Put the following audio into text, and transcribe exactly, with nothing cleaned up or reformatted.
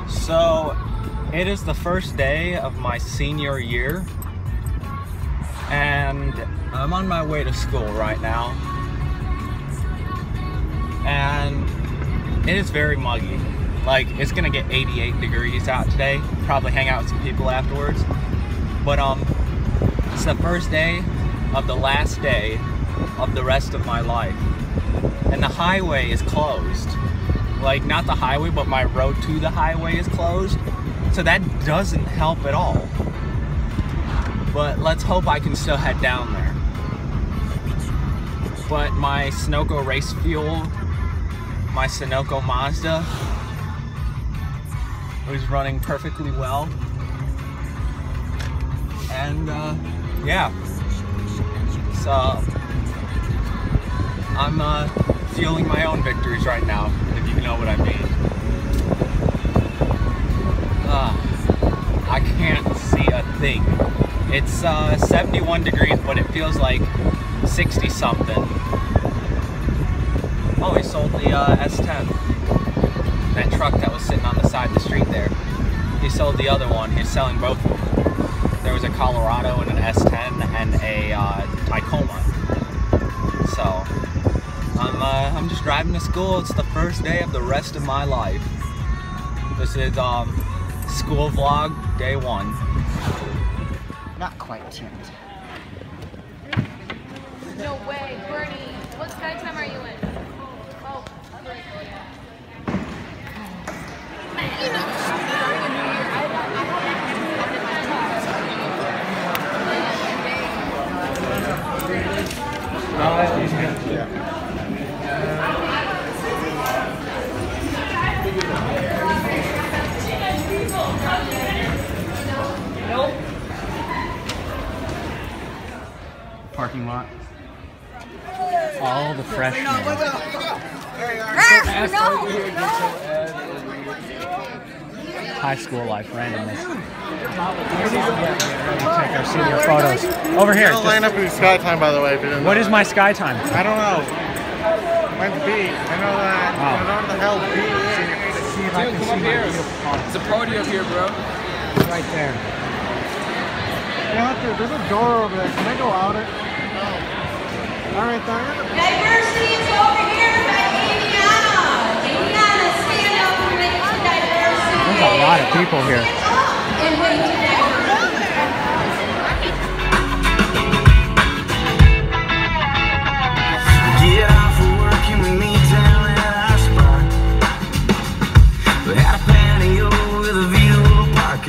So, it is the first day of my senior year, and I'm on my way to school right now, and it is very muggy. Like, it's gonna get eighty-eight degrees out today. Probably hang out with some people afterwards. But, um, it's the first day of the last day of the rest of my life. And the highway is closed. Like, not the highway, but my road to the highway is closed. So that doesn't help at all. But let's hope I can still head down there. But my Sunoco race fuel, my Sunoco Mazda, was running perfectly well. And uh, yeah, so I'm uh, fueling my own victories right now, if you know what I mean. Uh, I can't see a thing. It's uh, seventy-one degrees, but it feels like sixty something. Oh, he sold the uh, S ten. That truck that was sitting on the side of the street there. He sold the other one. He's selling both of them. There was a Colorado and an S ten and a uh, Tacoma. So I'm uh, I'm just driving to school. It's the first day of the rest of my life. This is um, school vlog day one. Not quite tuned. No way, Bernie. What sky time are you in? Oh, great. Parking lot. All the freshmen. High school life randomness. Take our senior photos. Over here. Don't line up in sky time, by the way. If you didn't What know is that. my sky time? I don't know. Mine's B. I know that. Oh. I don't know what the hell B is. See if I can see my beautiful car. There's a party up here, bro. Right there. Yeah, there- there's a door over there. Can I go out it? No. All right, then. Diversity is over here by Indiana. Indiana, stand up and make some diversity. There's a lot of people here. Stand up and wait.